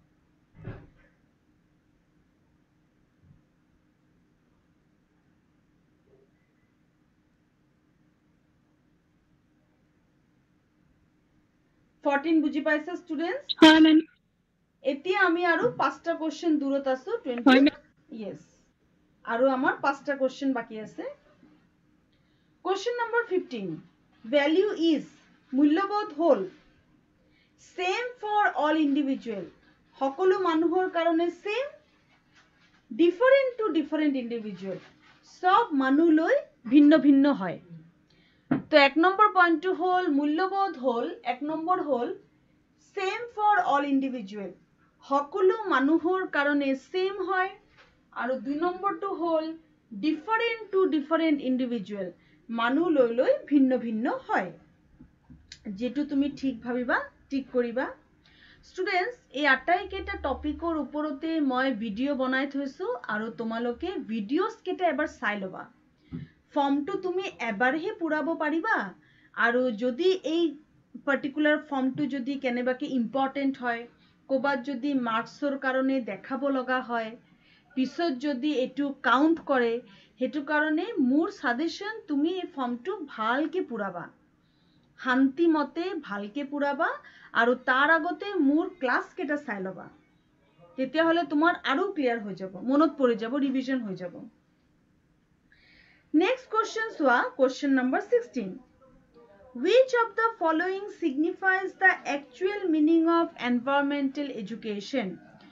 বুজি পাইছা ষ্টুডেন্টস হয় মেম এতিয়া আমি আৰু পাঁচটা কোশ্চেন দূৰত আছো 20 হয় মেম yes আৰু আমাৰ পাঁচটা কোশ্চেন বাকি আছে কোশ্চেন নম্বৰ 15 value is মূল্যবোধ হল same for all individual সকলো মানুহৰ কাৰণে same different to different individual সব মানুহলৈ ভিন্ন ভিন্ন হয় তো এক নম্বৰ পয়েন্টটো হল মূল্যবোধ হল এক নম্বৰ হল same for all individual সকলো মানুহৰ কাৰণে same হয় আৰু দুই নম্বৰটো হল different to different individual মানুহ লৈ ভিন্ন ভিন্ন হয় যেটো তুমি ঠিক ভাবিবা ঠিক কৰিবা ষ্টুডেন্টস এই আটাইকেইটা টপিকৰ ওপৰতে মই ভিডিও বনাই থৈছো আৰু তোমালোকে ভিডিওস কেইটা এবাৰ চাই লবা ফৰ্মটো তুমি এবাৰহে পুৰাব পাৰিবা আৰু যদি এই পাৰ্টিকুলাৰ ফৰ্মটো যদি কেনেবাকে ইম্পৰ্টেন্ট হয় কোবাত যদি মাৰ্কসৰ কাৰণে দেখাব লগা হয় পিছত যদি এটো কাউন্ট কৰে হেতু কাৰণে মোৰ সাজেশন তুমি এই ফৰ্মটো ভালকে পুৰাবা শান্তি মতে ভালকে পুৰাবা আৰু তাৰ আগতে মোৰ ক্লাস কেটা চাই লবা তেতিয়া হলে তোমাৰ আৰু ক্লিয়াৰ হৈ যাব মনত পৰি যাব ৰিভিজন হৈ যাব নেক্সট কোশ্চেন চোৱা question number 16 which of the following signifies the actual meaning of environmental education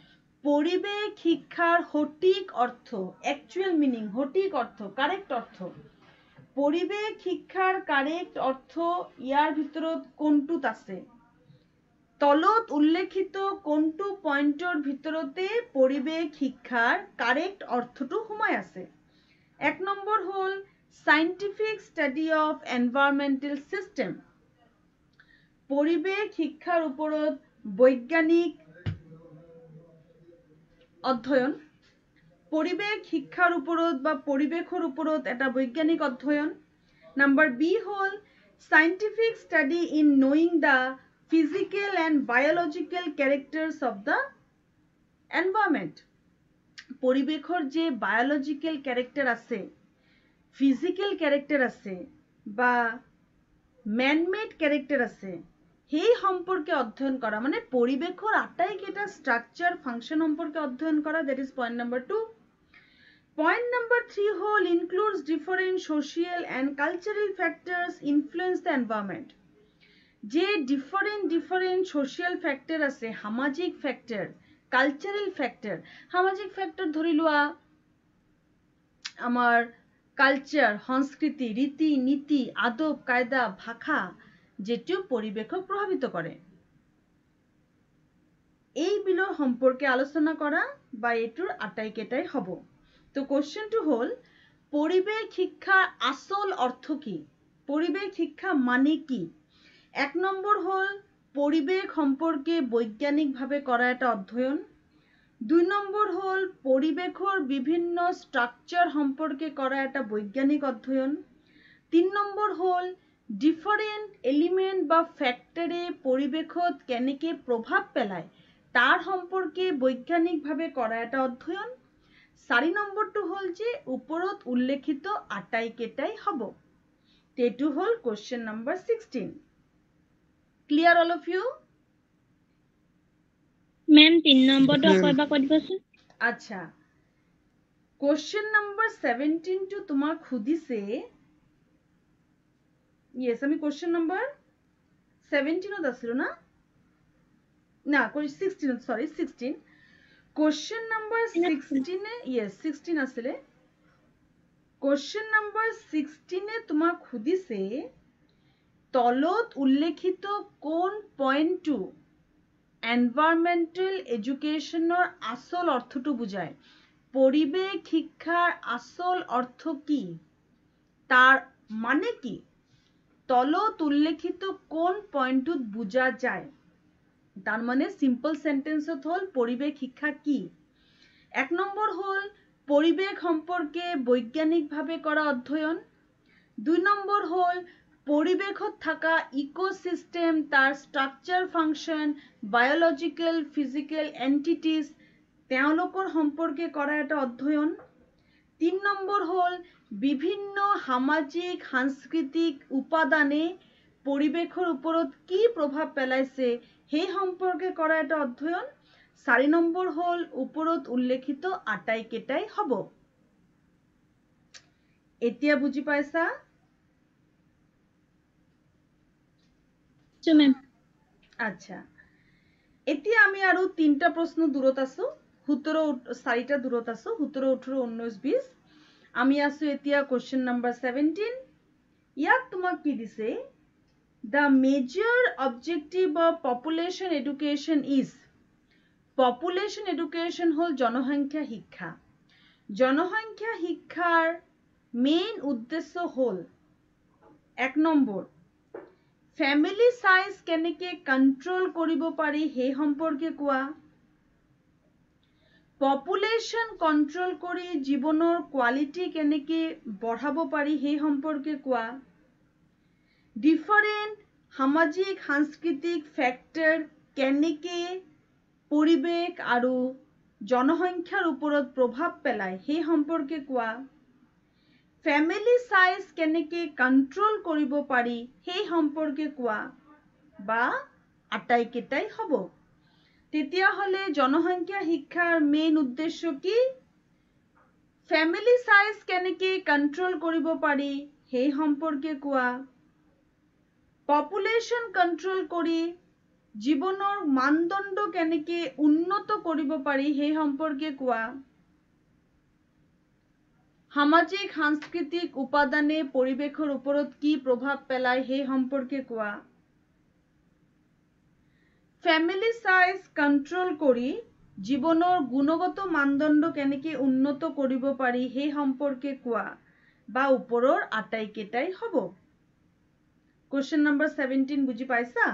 পৰিৱেশ শিক্ষাৰ সঠিক অৰ্থ, actual meaning, সঠিক অৰ্থ, correct অৰ্থ। পৰিৱেশ শিক্ষাৰ correct অৰ্থ ইয়াৰ ভিতৰত কোনটোত আছে? তলত উল্লেখিত কোনটো পইণ্টৰ ভিতৰতে পৰিৱেশ শিক্ষাৰ কাৰেক্ট অৰ্থটো সোমাই আছে? 1 নম্বৰ হ'ল scientific study of environmental system, পৰিৱেশ শিক্ষাৰ ওপৰত বৈজ্ঞানিক অধ্যয়ন, পৰিৱেশ শিক্ষাৰ ওপৰত বা পৰিৱেশৰ ওপৰত এটা বৈজ্ঞানিক অধ্যয়ন। নাম্বাৰ বি হ'ল scientific study in knowing the physical and biological characters of the environment, পৰিৱেশৰ যে biological character আছে, physical character আছে বা man-made character আছে, সেই সম্পৰ্কে অধ্যয়ন কৰা, মানে পৰিৱেশৰ আটাইকেইটা structure function সম্পৰ্কে অধ্যয়ন কৰা, that is point number 2. Point number 3 হ'ল includes different social and cultural factors influence the environment, যে different social factor আছে, সামাজিক factor, cultural factor, সামাজিক factor ধৰি লোৱা আমাৰ কালচাৰ, সংস্কৃতি, ৰীতি নীতি, আদব কায়দা, ভাষা, যেটো পৰিৱেশক প্ৰভাৱিত কৰে, এইবিলৰ সম্পৰ্কে আলোচনা কৰা বা এইটোৰ আটাইকেইটাই হ'ব। তো কোৱেশ্চনটো হ'ল পৰিৱেশ শিক্ষাৰ আসল অৰ্থ কি? পৰিৱেশ শিক্ষা মানে কি? 1 নম্বৰ হ'ল পৰিৱেশ সম্পৰ্কে বৈজ্ঞানিকভাৱে কৰা এটা অধ্যয়ন। 2 নম্বৰ হ'ল পৰিৱেশৰ বিভিন্ন স্ট্ৰাকচাৰ সম্পৰ্কে কৰা এটা বৈজ্ঞানিক অধ্যয়ন। 3 নম্বৰ হ'ল ডিফাৰেণ্ট এলিমেণ্ট বা ফেক্টৰে পৰিৱেশত কেনেকৈ প্ৰভাৱ পেলায় তাৰ সম্পৰ্কে বৈজ্ঞানিকভাৱে কৰা এটা অধ্যয়ন। 4 নম্বৰটো হ'ল যে ওপৰত উল্লেখিত আটাইকেইটাই হ'ব। এইটো হ'ল question number 16। Clear all of you? Ma'am 3 নম্বৰটো আকৌ এবাৰ কৈ দিবচোন। আচ্ছা, কোৱেশ্চন নম্বৰ 17 টো তোমাক সুধিছে, yes, আমি কোৱেশ্চন নম্বৰ 17ত আছিলো না? না, 16, sorry, 16. কোৱেশ্চন নম্বৰ 16 yes, 16 আছিলে। কোৱেশ্চন নম্বৰ 16 তোমাক সুধিছে তলত উল্লেখিত কোন পইণ্টটো এনভাইৰনমেন্টাল এডুকেশ্যনৰ আসল অৰ্থটো বুজায়? পৰিৱেশ শিক্ষাৰ আসল অৰ্থ কি? তাৰ মানে কি? তলত উল্লেখিত কোন পইণ্টটোত বুজা যায়? তার মানে সিম্পল সেন্টেন্সত হল পৰিৱেশ শিক্ষা কি? 1 নম্বৰ হল পৰিৱেশ সম্পৰ্কে বৈজ্ঞানিকভাৱে কৰা অধ্যয়ন। 2 নম্বৰ হল পৰিৱেশত থকা ইকোসিস্টেম, তাৰ structure function, biological physical entities, তেওঁলোকৰ সম্পৰ্কে কৰা এটা অধ্যয়ন। 3 নম্বৰ হল বিভিন্ন সামাজিক সাংস্কৃতিক উপাদানে পৰিৱেশৰ ওপৰত কি প্ৰভাৱ পেলাইছে সেই সম্পৰ্কে কৰা এটা অধ্যয়ন। 4 নম্বৰ হল ওপৰত উল্লেখিত আটাইকেইটাই হ'ব। এতিয়া বুজি পাইছা? মেম আচ্ছা, এতিয়া আমি আৰু 3টা প্ৰশ্ন দূৰত আছো, 4টা দূৰত আছো, 17, 18, 19, 20। আমি আছো এতিয়া কোৱেশ্চন নম্বৰ 17। ইয়াত তোমাক কি দিছে? The major objective of population education is, population education হল জনসংখ্যা শিক্ষা। জনসংখ্যা শিক্ষাৰ মেইন উদ্দেশ্য হল 1 নম্বৰ ফ্যামিলি সাইজ কেনেকৈ কন্ট্ৰোল কৰিব পাৰি সেই সম্পৰ্কে কোৱা। পপুলেশন কন্ট্ৰোল কৰি জীৱনৰ কোৱালিটি কেনেকৈ বঢ়াব পাৰি সেই সম্পৰ্কে কোৱা। ডিফারেন্ট সামাজিক সাংস্কৃতিক ফ্যাক্টর কেনেকৈ পৰিৱেশ আৰু জনসংখ্যাৰ ওপৰত প্ৰভাৱ পেলায় সেই সম্পৰ্কে কোৱা। ফ্যামিলি সাইজ কেনেকৈ কন্ট্ৰোল কৰিব পাৰি সেই সম্পৰ্কে কোৱা, বা আটাইকেইটাই হ'ব। তেতিয়া হলে জনসংখ্যা শিক্ষাৰ মেইন উদ্দেশ্য কি? ফ্যামিলি সাইজ কেনেকৈ কন্ট্ৰোল কৰিব পাৰি সেই সম্পৰ্কে কোৱা। পপুলেশন কন্ট্ৰোল কৰি জীৱনৰ মানদণ্ড কেনেকে উন্নত কৰিব পাৰি সেই সম্পৰ্কে কোৱা। সামাজিক সাংস্কৃতিক উপাদানে পৰিৱেশৰ ওপৰত কি প্ৰভাৱ পেলায় সেই সম্পৰ্কে কোৱা। ফ্যামিলি সাইজ কন্ট্ৰোল কৰি জীৱনৰ গুণগত মানদণ্ড কেনেকে উন্নত কৰিব পাৰি সেই সম্পৰ্কে কোৱা বা ওপৰৰ আটাইকেইটাই হ'ব। Question number 17 বুজি পাইছা?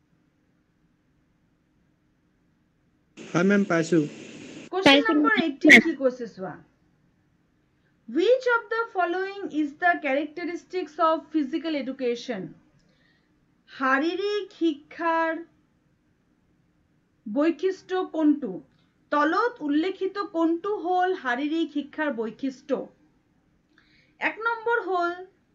হয় মেম পাইছো। Question number 18 কি কৈছে চোৱা। Which of the following is the characteristics of physical education? শাৰীৰিক শিক্ষাৰ বৈশিষ্ট্য কোনটো? তলত উল্লেখিত কোনটো হল শাৰীৰিক শিক্ষাৰ বৈশিষ্ট্য? 1 নম্বৰ হল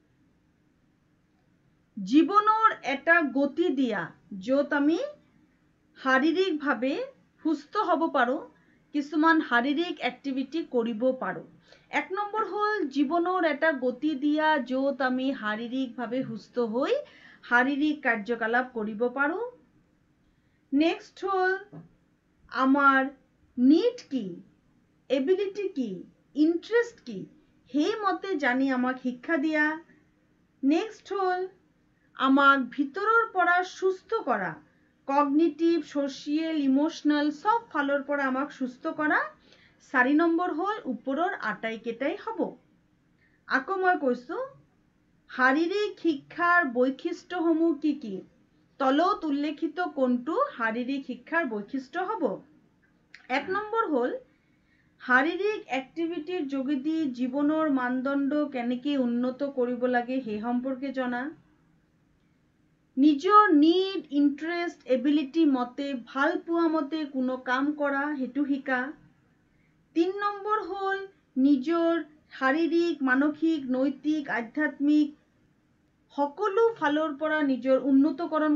জীৱনৰ এটা গতি দিয়া য'ত আমি শাৰীৰিকভাৱে সুস্থ হ'ব পাৰো, কিছুমান শাৰীৰিক এক্টিভিটি কৰিব পাৰো। 1 নম্বৰ হল জীৱনৰ এটা গতি দিয়া য'ত আমি শাৰীৰিকভাৱে সুস্থ হৈ শাৰীৰিক কাৰ্যকলাপ কৰিব পাৰো। নেক্সট হল আমার নিড কি, এবিলিটি কি, ইন্টারেস্ট কি সেই মতে জানি আমাক শিক্ষা দিয়া। নেক্সট হল আমাক ভিতৰৰ পৰা সুস্থ কৰা, কগনিটিভ, সোশিয়েল, ইমোশনাল সব ফালৰ পৰা আমাক সুস্থ কৰা। 4 নম্বৰ হল ওপৰৰ আটাইকেইটাই হ'ব। আকৌ মই কৈছো শাৰীৰিক শিক্ষাৰ বৈশিষ্ট্যসমূহ কি কি? তলত উল্লেখিত কোনটো শাৰীৰিক শিক্ষাৰ বৈশিষ্ট্য হ'ব? 1 নম্বৰ হল শাৰীৰিক এক্টিভিটিৰ যোগেদি জীৱনৰ মানদণ্ড কেনেকৈ উন্নত কৰিব লাগে সেই সম্পৰ্কে জনা। নিজৰ নিড, ইন্টারেস্ট, এবিলিটি মতে ভাল পোৱা মতে কোনো কাম কৰা হেতু শিকা। 3 নম্বৰ হল নিজৰ শাৰীৰিক, মানসিক, নৈতিক, আধ্যাত্মিক সকলো ফালৰ পৰা নিজৰ উন্নতিকৰণ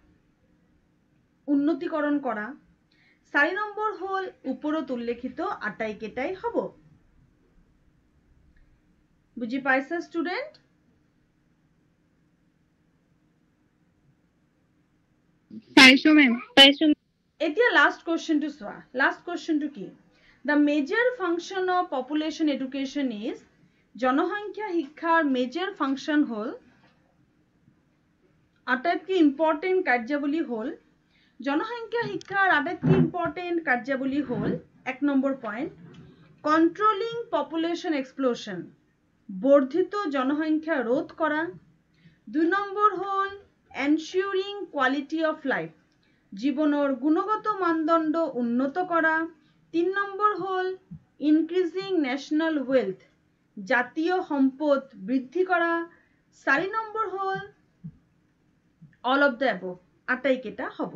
কৰা। 4 নম্বৰ হল ওপৰত উল্লেখিত আটাইকেইটাই হ'ব। বুজি পাইছা ষ্টুডেন্ট? পাইছো মেম। এতিয়া লাষ্ট কোৱেশ্চনটো চোৱা। লাষ্ট কোৱেশ্চনটো কি? The major function of population education is জনসংখ্যা শিক্ষাৰ মেজৰ ফাংচন হল আটাইতকৈ ইম্পৰ্টেন্ট কাৰ্যাৱলী হল জনসংখ্যা শিক্ষাৰ আটাইতকৈ ইম্পৰ্টেন্ট কাৰ্যাৱলী হল 1 number point controlling population explosion বৰ্ধিত জনসংখ্যা ৰোধ কৰা। 2 নম্বৰ হল এনশিওরিং কোয়ালিটি অফ লাইফ জীৱনৰ গুণগত মানদণ্ড উন্নত কৰা। 3 নম্বৰ হল ইনক্রিজিং ন্যাশনাল ওয়েলথ জাতীয় সম্পদ বৃদ্ধি কৰা। 4 নম্বৰ হল অল অফ দ্য অ্যাবভ আটাইকেইটা হ'ব।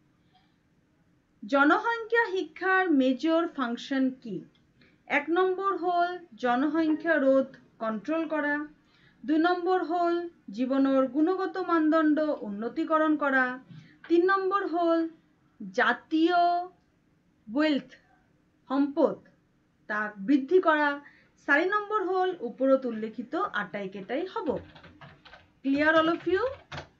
জনসংখ্যা শিক্ষাৰ মেজৰ ফাংচন কি? 1 নম্বৰ হল জনসংখ্যা ৰোধ কন্ট্রোল কৰা। 2 নম্বৰ হল জীৱনৰ গুণগত মানদণ্ড উন্নতিকৰণ কৰা। 3 নম্বৰ হল জাতীয় ওয়েলথ সম্পদ তাক বৃদ্ধি কৰা। 4 নম্বৰ হল ওপৰত উল্লেখিত আটাইকেইটাই হ'ব। Clear all of you?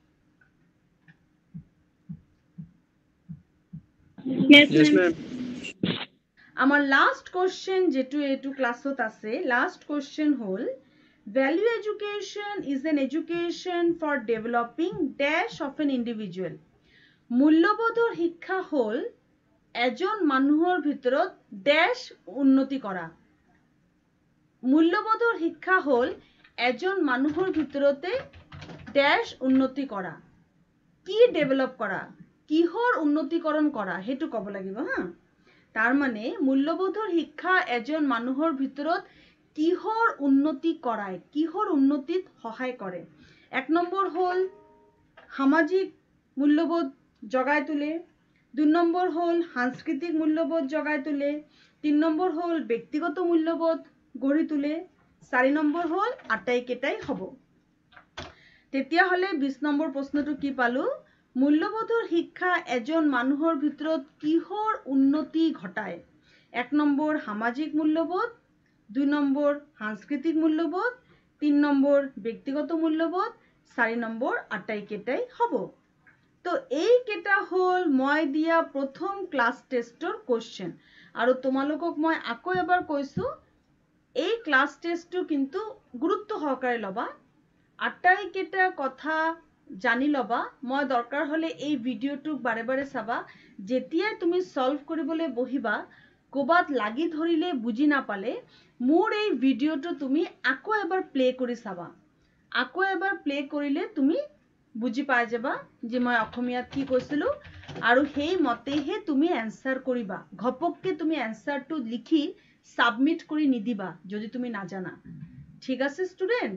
Yes ma'am. আমার লাস্ট কোশ্চেন যেটো এটু ক্লাসত আছে লাস্ট কোশ্চেন হল value education is an education for developing dash of an individual মূল্যবোধৰ শিক্ষা হল এজন মানুহৰ ভিতৰত ড্যাশ উন্নতি কৰা। মূল্যবোধৰ শিক্ষা হল এজন মানুহৰ ভিতৰতে ড্যাশ উন্নতি কৰা। কি ডেভেলপ কৰা, কিহৰ উন্নতিকৰণ কৰা হেতু ক'ব লাগিব হা। তাৰ মানে মূল্যবোধৰ শিক্ষা এজন মানুহৰ ভিতৰত কিহৰ উন্নতি কৰায়, কিহৰ উন্নতিত সহায় কৰে। 1 নম্বৰ হল সামাজিক মূল্যবোধ জগাই তোলে। 2 নম্বৰ হল সাংস্কৃতিক মূল্যবোধ জগাই তোলে। 3 নম্বৰ হল ব্যক্তিগত মূল্যবোধ গঢ়ি তোলে। 4 নম্বৰ হল আটাইকেইটাই হ'ব। তেতিয়া হলে 20 নম্বৰ প্ৰশ্নটো কি পালো? মূল্যবোধৰ শিক্ষা এজন মানুহৰ ভিতৰত কিহৰ উন্নতি ঘটায়। 1 নম্বৰ সামাজিক মূল্যবোধ, 2 নম্বৰ সাংস্কৃতিক মূল্যবোধ, 3 নম্বৰ ব্যক্তিগত মূল্যবোধ, 4 নম্বৰ আটাইকেইটাই হ'ব। তো এইকেইটা হ'ল মই দিয়া প্ৰথম ক্লাছ টেষ্টৰ কোৱেশ্চন আৰু তোমালোকক মই আকৌ এবাৰ কৈছো এই ক্লাছ টেষ্টটো কিন্তু গুৰুত্ব সহকাৰে ল'বা আটাইকেইটা কথা জানি ল'বা মই দৰকাৰ হলে এই ভিডিঅ'টোক বাৰে বাৰে চাবা যেতিয়াই তুমি সলভ কৰিবলৈ বহিবা ক'বাত লাগি ধৰিলে বুজি নাপালে মোৰ এই ভিডিঅ'টো তুমি আকৌ এবাৰ প্লে কৰি চাবা আকৌ এবাৰ প্লে কৰিলে তুমি বুজি পাই যাবা যে মই অসমীয়াত কি কৈছিলো আৰু সেই মতেহে তুমি এনসার কৰিবা ঘপককে তুমি এনসারটো লিখি সাবমিট কৰি নিদিবা যদি তুমি নাজানা ঠিক আছে স্টুডেন্ট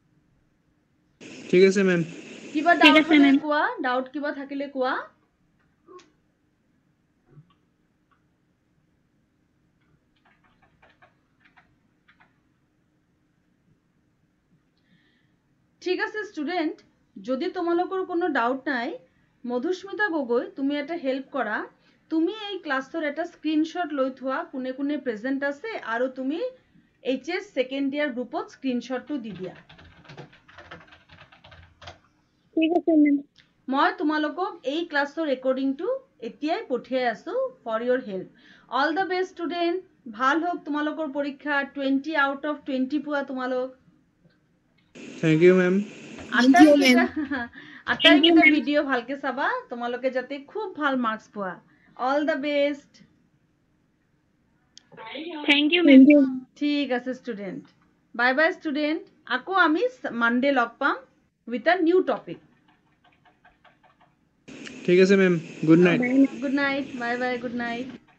ঠিক আছে মেম কিবা ঠিক ডাউট আছে, হলে ma'am. কোৱা ডাউট কিবা থাকিলে কোৱা ঠিক আছে স্টুডেন্ট যদি তোমালোকৰ কোনো ডাউট নাই মধুস্মিতা গগৈ তুমি এটা হেল্প কৰা তুমি এই ক্লাছৰ এটা স্ক্ৰিনশ্বট লৈ থোৱা কোনে কোনে প্ৰেজেন্ট আছে আৰু তুমি এইচএস সেকেন্ড ইয়াৰ গ্ৰুপত স্ক্ৰিনশ্বটটো দি দিয়া ঠিক আছে মেম মই তোমালোকক এই ক্লাছৰ ৰেকৰ্ডিংটো এতিয়াই পঠিয়াই আছো for your help all the best student ভাল হোক তোমালোকৰ পৰীক্ষা 20 আউট অফ 20 পোৱা তোমালোক থ্যাংক ইউ মেম আটাইকেইটা ভিডিঅ' ভালকে চাবা তোমালোকে যাতে খুব ভাল মাৰ্কস পোৱা all the best thank you ma'am ঠিক আছে স্টুডেন্ট বাই বাই স্টুডেন্ট আকৌ আমি মানডে লগ পাম উইথ আ নিউ টপিক ঠিক আছে ma'am good night good night bye bye good night